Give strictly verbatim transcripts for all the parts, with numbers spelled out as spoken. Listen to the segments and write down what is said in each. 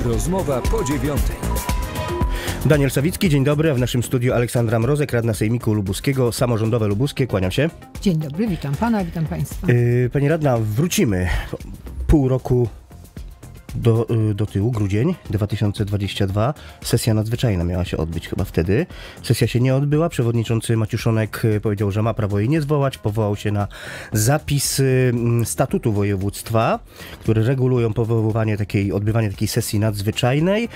Rozmowa po dziewiątej. Daniel Sawicki, dzień dobry. W naszym studiu Aleksandra Mrozek, radna Sejmiku Lubuskiego, Samorządowe Lubuskie. Kłaniam się. Dzień dobry, witam pana, witam państwa. Yy, pani radna, wrócimy pół roku do, yy, do tyłu, grudzień dwa tysiące dwudziesty drugi. Sesja nadzwyczajna miała się odbyć chyba wtedy. Sesja się nie odbyła. Przewodniczący Maciuszonek powiedział, że ma prawo jej nie zwołać. Powołał się na zapisy statutu województwa, które regulują powoływanie takiej, odbywanie takiej sesji nadzwyczajnej.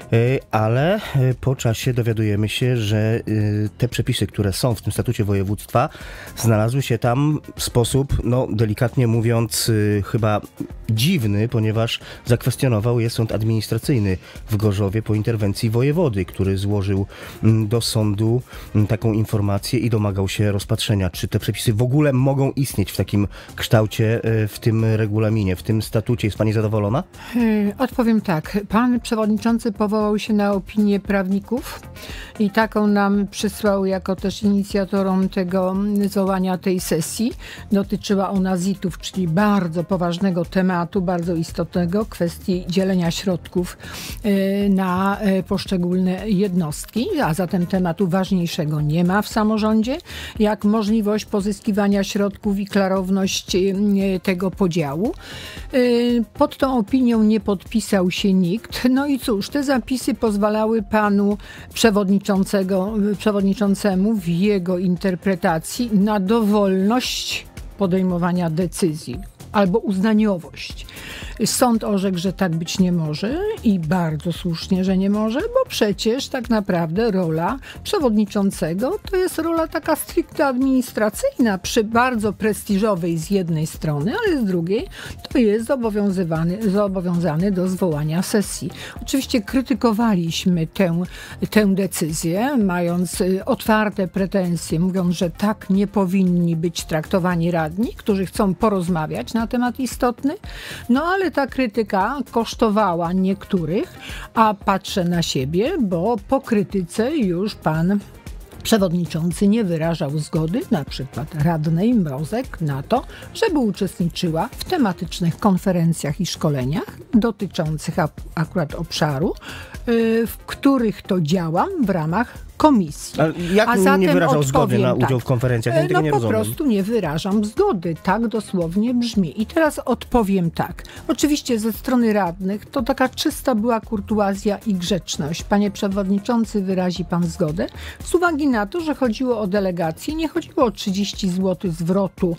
Ale po czasie dowiadujemy się, że te przepisy, które są w tym statucie województwa, znalazły się tam w sposób, no delikatnie mówiąc, chyba dziwny, ponieważ zakwestionował je sąd administracyjny w Gorzowie po interwencji wojewody, który złożył do sądu taką informację i domagał się rozpatrzenia, czy te przepisy w ogóle mogą istnieć w takim kształcie, w tym regulaminie, w tym statucie. Jest pani zadowolona? Odpowiem tak. Pan przewodniczący powołał się na opinię prawników i taką nam przysłał jako też inicjatorom tego zwołania tej sesji. Dotyczyła ona zitów, czyli bardzo poważnego tematu, bardzo istotnego, kwestii dzielenia środków na poszczególne jednostki, a zatem tematu ważniejszego nie ma w samorządzie, jak możliwość pozyskiwania środków i klarowność tego podziału. Pod tą opinią nie podpisał się nikt. No i cóż, te zapisy pozwalały panu przewodniczącego, przewodniczącemu w jego interpretacji na dowolność podejmowania decyzji albo uznaniowość. Sąd orzekł, że tak być nie może i bardzo słusznie, że nie może, bo przecież tak naprawdę rola przewodniczącego to jest rola taka stricte administracyjna, przy bardzo prestiżowej z jednej strony, ale z drugiej to jest zobowiązany, zobowiązany do zwołania sesji. Oczywiście krytykowaliśmy tę, tę decyzję, mając otwarte pretensje, mówiąc, że tak nie powinni być traktowani radni, którzy chcą porozmawiać na temat istotny, no ale ta krytyka kosztowała niektórych, a patrzę na siebie, bo po krytyce już pan przewodniczący nie wyrażał zgody, na przykład radnej Mrozek, na to, żeby uczestniczyła w tematycznych konferencjach i szkoleniach dotyczących akurat obszaru, w których to działam w ramach komisji. Ale jak A zatem nie wyrażał zgody na udział tak, w konferencjach? Ja no tego nie po rozumiem. prostu nie wyrażam zgody. Tak dosłownie brzmi. I teraz odpowiem tak. Oczywiście ze strony radnych to taka czysta była kurtuazja i grzeczność. Panie przewodniczący, wyrazi pan zgodę? Z uwagi na to, że chodziło o delegację, nie chodziło o trzydzieści złotych zwrotu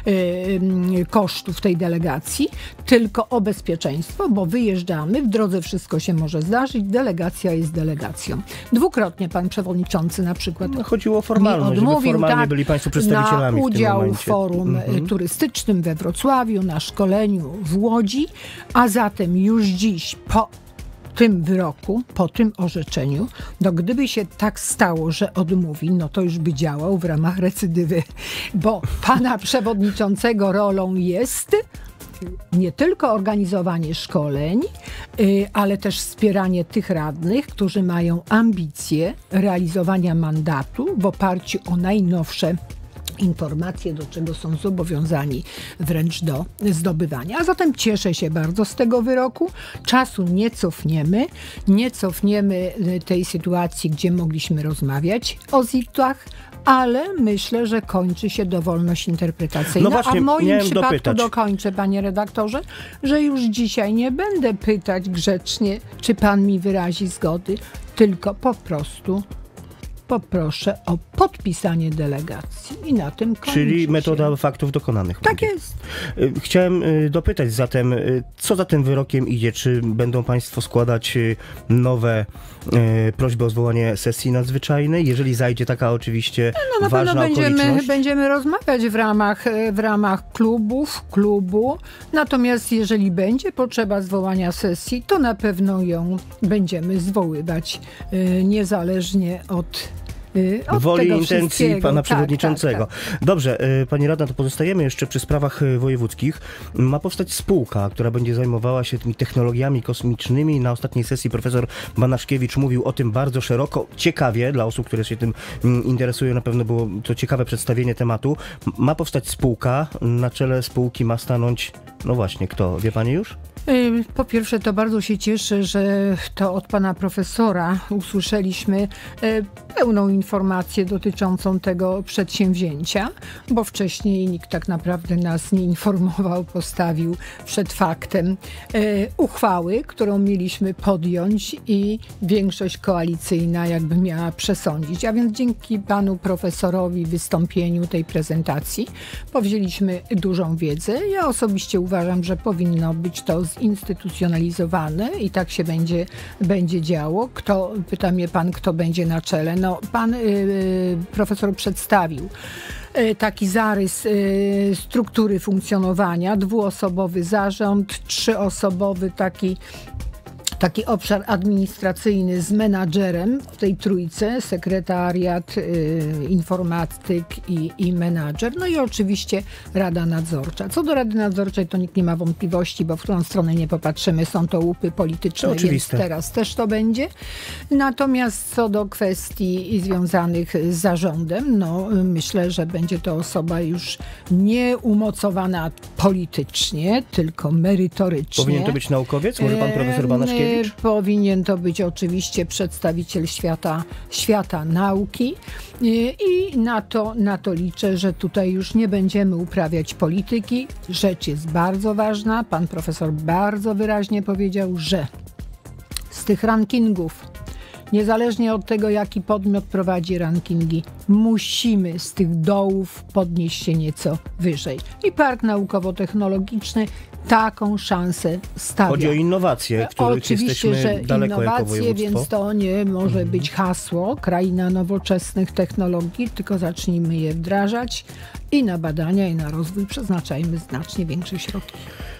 yy, kosztów tej delegacji, tylko o bezpieczeństwo, bo wyjeżdżamy, w drodze wszystko się może zdarzyć, delegacja jest delegacją. Dwukrotnie pan przewodniczący Przewodniczący na przykład no, chodziło o formalność, odmówił, żeby formalnie tak, byli państwo przedstawicielami na w tym udział momencie. w forum Mhm. turystycznym we Wrocławiu, na szkoleniu w Łodzi, a zatem już dziś po tym wyroku, po tym orzeczeniu, no gdyby się tak stało, że odmówi, no to już by działał w ramach recydywy, bo pana przewodniczącego rolą jest nie tylko organizowanie szkoleń, ale też wspieranie tych radnych, którzy mają ambicje realizowania mandatu w oparciu o najnowsze informacje, do czego są zobowiązani wręcz do zdobywania. A zatem cieszę się bardzo z tego wyroku. Czasu nie cofniemy. Nie cofniemy tej sytuacji, gdzie mogliśmy rozmawiać o zitach, ale myślę, że kończy się dowolność interpretacyjna. No właśnie, a w moim przypadku dopytać. dokończę, panie redaktorze, że już dzisiaj nie będę pytać grzecznie, czy pan mi wyrazi zgody, tylko po prostu poproszę o podpisanie delegacji i na tym kończy Czyli się. metoda faktów dokonanych. Tak będzie. jest. Chciałem dopytać zatem, co za tym wyrokiem idzie? Czy będą państwo składać nowe prośby o zwołanie sesji nadzwyczajnej? Jeżeli zajdzie taka oczywiście no, na ważna pewno będziemy, okoliczność? będziemy rozmawiać w ramach, w ramach klubów, klubu. Natomiast jeżeli będzie potrzeba zwołania sesji, to na pewno ją będziemy zwoływać niezależnie od Od woli tego intencji pana tak, przewodniczącego. Tak, tak. Dobrze, pani radna, to pozostajemy jeszcze przy sprawach wojewódzkich. Ma powstać spółka, która będzie zajmowała się tymi technologiami kosmicznymi. Na ostatniej sesji profesor Banaszkiewicz mówił o tym bardzo szeroko, ciekawie, dla osób, które się tym interesują, na pewno było to ciekawe przedstawienie tematu. Ma powstać spółka, na czele spółki ma stanąć, no właśnie, kto? Wie pani już? Po pierwsze, to bardzo się cieszę, że to od pana profesora usłyszeliśmy pełną informację dotyczącą tego przedsięwzięcia, bo wcześniej nikt tak naprawdę nas nie informował, postawił przed faktem uchwały, którą mieliśmy podjąć i większość koalicyjna jakby miała przesądzić. A więc dzięki panu profesorowi, wystąpieniu tej prezentacji powzięliśmy dużą wiedzę. Ja osobiście uważam, że powinno być to zinstytucjonalizowane i tak się będzie, będzie działo. Kto, pyta mnie pan, kto będzie na czele. No, pan yy, profesor przedstawił taki zarys y, struktury funkcjonowania, dwuosobowy zarząd, trzyosobowy taki Taki obszar administracyjny z menadżerem w tej trójce, sekretariat, y, informatyk i, i menadżer, no i oczywiście Rada Nadzorcza. Co do Rady Nadzorczej, to nikt nie ma wątpliwości, bo w którą stronę nie popatrzymy, są to łupy polityczne, więc teraz też to będzie. Natomiast co do kwestii związanych z zarządem, no myślę, że będzie to osoba już nie umocowana politycznie, tylko merytorycznie. Powinien to być naukowiec? Może pan profesor Banaszkiewicz? Powinien to być oczywiście przedstawiciel świata, świata nauki i na to, na to liczę, że tutaj już nie będziemy uprawiać polityki. Rzecz jest bardzo ważna. Pan profesor bardzo wyraźnie powiedział, że z tych rankingów, niezależnie od tego, jaki podmiot prowadzi rankingi, musimy z tych dołów podnieść się nieco wyżej. I Park Naukowo-Technologiczny taką szansę stawia. Chodzi o innowacje, których Oczywiście, jesteśmy że daleko innowacje, jako województwo. Więc to nie może mhm. być hasło kraina nowoczesnych technologii, tylko zacznijmy je wdrażać i na badania, i na rozwój przeznaczajmy znacznie większe środki.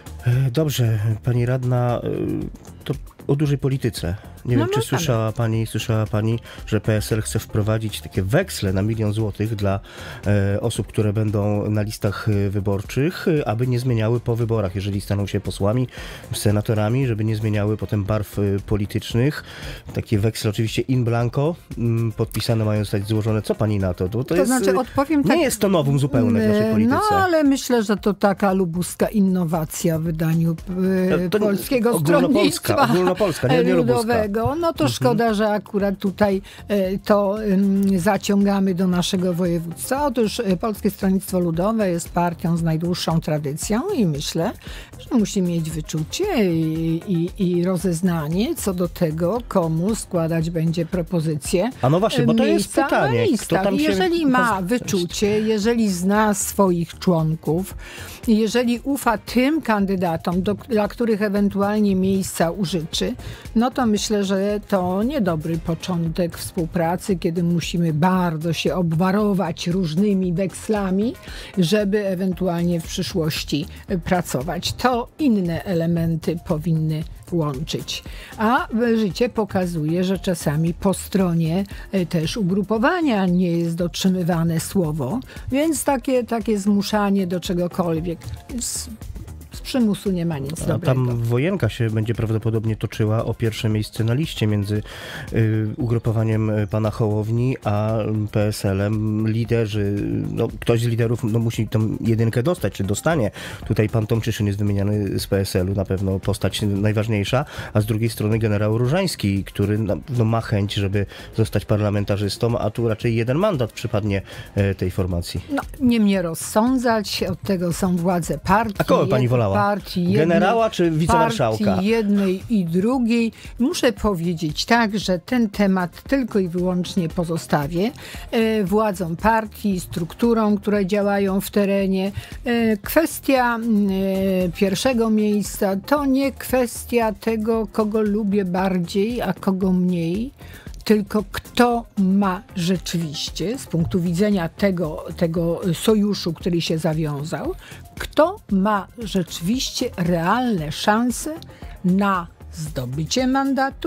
Dobrze, pani radna, to o dużej polityce. Nie no wiem, czy no słyszała pani, słyszała pani, że P S L chce wprowadzić takie weksle na milion złotych dla e, osób, które będą na listach wyborczych, aby nie zmieniały po wyborach, jeżeli staną się posłami, senatorami, żeby nie zmieniały potem barw politycznych. Takie weksle oczywiście in blanco, m, podpisane mają zostać złożone. Co pani na to? To, to, to jest, znaczy odpowiem nie tak, jest to nowum zupełne w naszej polityce. No, ale myślę, że to taka lubuska innowacja w wydaniu e, to Polskiego ogólnopolska, Stronnictwa ogólnopolska, nie, nie Ludowego. No to szkoda, że akurat tutaj to zaciągamy do naszego województwa. Otóż Polskie Stronnictwo Ludowe jest partią z najdłuższą tradycją i myślę, że musi mieć wyczucie i, i, i rozeznanie co do tego, komu składać będzie propozycję. A no właśnie, bo to jest pytanie. Kto tam się... Jeżeli ma wyczucie, jeżeli zna swoich członków, jeżeli ufa tym kandydatom, do, dla których ewentualnie miejsca użyczy, no to myślę, że to niedobry początek współpracy, kiedy musimy bardzo się obwarować różnymi wekslami, żeby ewentualnie w przyszłości pracować. To inne elementy powinny łączyć. A życie pokazuje, że czasami po stronie też ugrupowania nie jest dotrzymywane słowo, więc takie, takie zmuszanie do czegokolwiek z, z przymusu nie ma nic A dobrego. tam wojenka się będzie prawdopodobnie toczyła o pierwsze miejsce na liście między y, ugrupowaniem pana Hołowni a P S L-em. Liderzy, no, ktoś z liderów no, musi tą jedynkę dostać, czy dostanie. Tutaj pan Tomczyszyn jest wymieniany z P S L-u, na pewno postać najważniejsza, a z drugiej strony generał Różański, który no, no, ma chęć, żeby zostać parlamentarzystą, a tu raczej jeden mandat przypadnie e, tej formacji. No, nie mnie rozsądzać, od tego są władze partii. A kogo pani wolała? Partii jednej, generała czy wicemarszałka? Partii jednej i drugiej. Muszę powiedzieć tak, że ten temat tylko i wyłącznie pozostawię e, władzom partii, strukturom, które działają w terenie. E, kwestia e, pierwszego miejsca to nie kwestia tego, kogo lubię bardziej, a kogo mniej, tylko kto ma rzeczywiście, z punktu widzenia tego, tego sojuszu, który się zawiązał, kto ma rzeczywiście realne szanse na zdobycie mandatu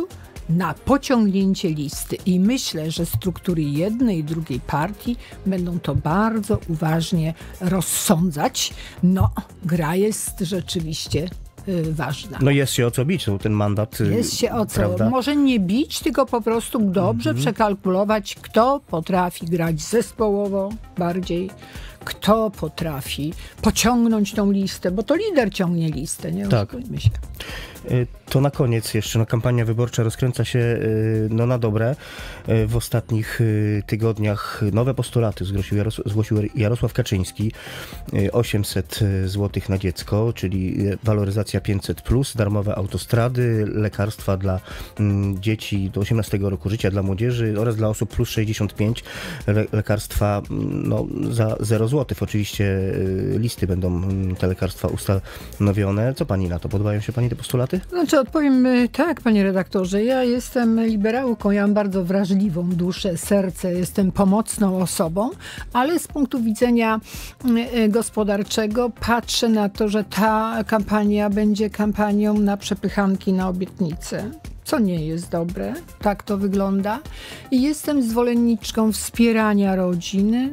na pociągnięcie listy. I myślę, że struktury jednej i drugiej partii będą to bardzo uważnie rozsądzać. No, gra jest rzeczywiście ważna. No jest się o co bić, ten mandat. Jest się o co. Prawda? Może nie bić, tylko po prostu dobrze mhm. przekalkulować, kto potrafi grać zespołowo bardziej, kto potrafi pociągnąć tą listę, bo to lider ciągnie listę, nie? Tak. Oszukujmy się. To na koniec jeszcze, no, kampania wyborcza rozkręca się no, na dobre. W ostatnich tygodniach nowe postulaty zgłosił, Jaros- zgłosił Jarosław Kaczyński. osiemset złotych na dziecko, czyli waloryzacja pięćset plus, darmowe autostrady, lekarstwa dla mm, dzieci do osiemnastego roku życia, dla młodzieży oraz dla osób plus sześćdziesiąt pięć, le- lekarstwa no, za zero złotych. Oczywiście listy będą te lekarstwa ustanowione. Co pani na to? Podobają się pani te postulaty? Znaczy odpowiem tak, panie redaktorze, ja jestem liberałką, ja mam bardzo wrażliwą duszę, serce, jestem pomocną osobą, ale z punktu widzenia gospodarczego patrzę na to, że ta kampania będzie kampanią na przepychanki, na obietnice. Co nie jest dobre, tak to wygląda. I jestem zwolenniczką wspierania rodziny,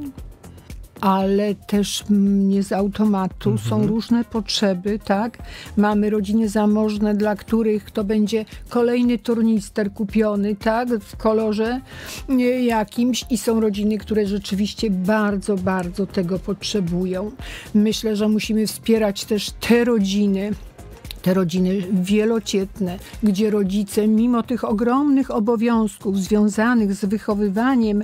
ale też nie z automatu. Mhm. Są różne potrzeby, tak? Mamy rodziny zamożne, dla których to będzie kolejny turnister kupiony, tak? W kolorze jakimś i są rodziny, które rzeczywiście bardzo, bardzo tego potrzebują. Myślę, że musimy wspierać też te rodziny, te rodziny wielocietne, gdzie rodzice mimo tych ogromnych obowiązków związanych z wychowywaniem e,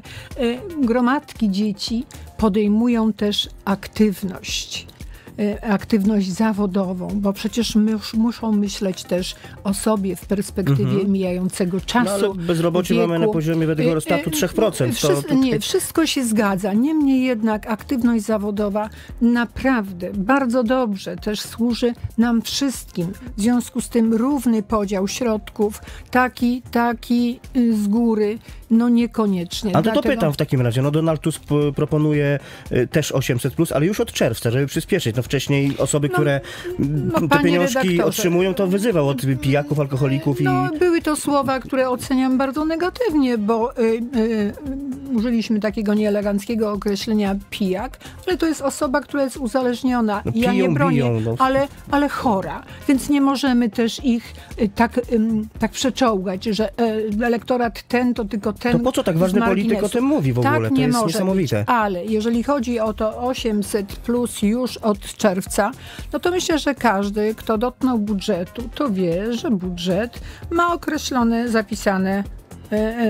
gromadki dzieci podejmują też aktywność. aktywność zawodową, bo przecież my muszą myśleć też o sobie w perspektywie mhm. mijającego czasu. No, ale bezrobocie wieku. Mamy na poziomie według Eurostatu trzy procent. Wszy- to, to... Nie, wszystko się zgadza. Niemniej jednak aktywność zawodowa naprawdę bardzo dobrze też służy nam wszystkim. W związku z tym równy podział środków, taki, taki z góry, no niekoniecznie. A to, Dlatego... to pytam w takim razie. No Donald Tusk proponuje też osiemset plus, ale już od czerwca, żeby przyspieszyć. No wcześniej osoby, no, które no, te pieniążki redaktorze. otrzymują, to wyzywał od pijaków, alkoholików. No, i... były to słowa, które oceniam bardzo negatywnie, bo y, y, użyliśmy takiego nieeleganckiego określenia pijak, ale to jest osoba, która jest uzależniona. No, ja piją, nie bronię, biją, no. ale, ale chora. Więc nie możemy też ich y, tak, y, tak przeczołgać, że y, elektorat ten to tylko ten. To po co tak ważny polityk o tym mówi w ogóle? Tak to nie jest może niesamowite. Być, ale jeżeli chodzi o to osiemset plus już od czerwca, no to myślę, że każdy, kto dotknął budżetu, to wie, że budżet ma określone, zapisane e, e,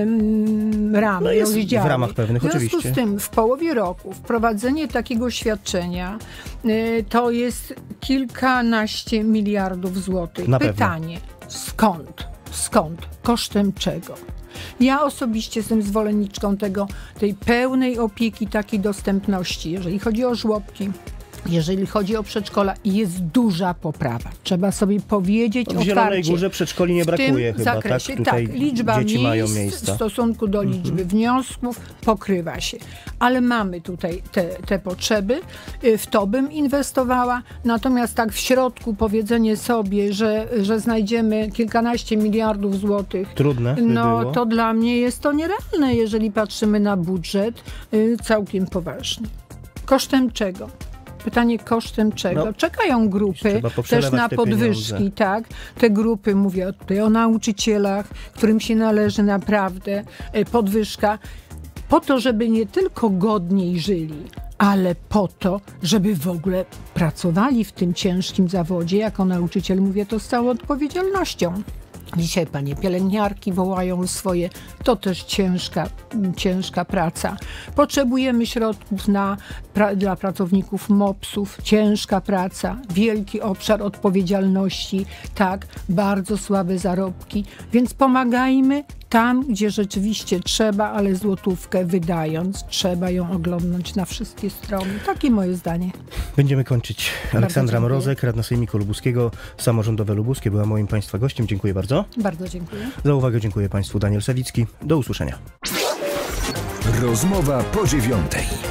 ramy, no jest rozdziały. W ramach pewnych, oczywiście. W związku oczywiście. z tym w połowie roku wprowadzenie takiego świadczenia e, to jest kilkanaście miliardów złotych. Na Pytanie, pewno. skąd? Skąd? Kosztem czego? Ja osobiście jestem zwolenniczką tego, tej pełnej opieki, takiej dostępności, jeżeli chodzi o żłobki, jeżeli chodzi o przedszkola, i jest duża poprawa. Trzeba sobie powiedzieć w otwarcie. W Zielonej Górze przedszkoli nie brakuje chyba, zakresie, tak? Tutaj tak, liczba dzieci miejsc mają miejsca. w stosunku do liczby mhm. wniosków pokrywa się. Ale mamy tutaj te, te potrzeby. W to bym inwestowała. Natomiast tak w środku powiedzenie sobie, że, że znajdziemy kilkanaście miliardów złotych, trudne by no było. To dla mnie jest to nierealne, jeżeli patrzymy na budżet y, całkiem poważnie. Kosztem czego? Pytanie, kosztem czego? No, czekają grupy też na podwyżki, pieniądze. tak? Te grupy, mówię tutaj o nauczycielach, którym się należy naprawdę podwyżka, po to, żeby nie tylko godniej żyli, ale po to, żeby w ogóle pracowali w tym ciężkim zawodzie. Jako nauczyciel mówię to z całą odpowiedzialnością. Dzisiaj panie pielęgniarki wołają swoje, to też ciężka, ciężka praca. Potrzebujemy środków na, pra, dla pracowników mopsów, ciężka praca, wielki obszar odpowiedzialności, tak, bardzo słabe zarobki, więc pomagajmy tam, gdzie rzeczywiście trzeba, ale złotówkę wydając, trzeba ją oglądnąć na wszystkie strony. Takie moje zdanie. Będziemy kończyć. Aleksandra Mrozek, radna Sejmiku Lubuskiego, samorządowe Lubuskie, była moim państwa gościem. Dziękuję bardzo. Bardzo dziękuję. Za uwagę dziękuję państwu. Daniel Sawicki. Do usłyszenia. Rozmowa po dziewiątej.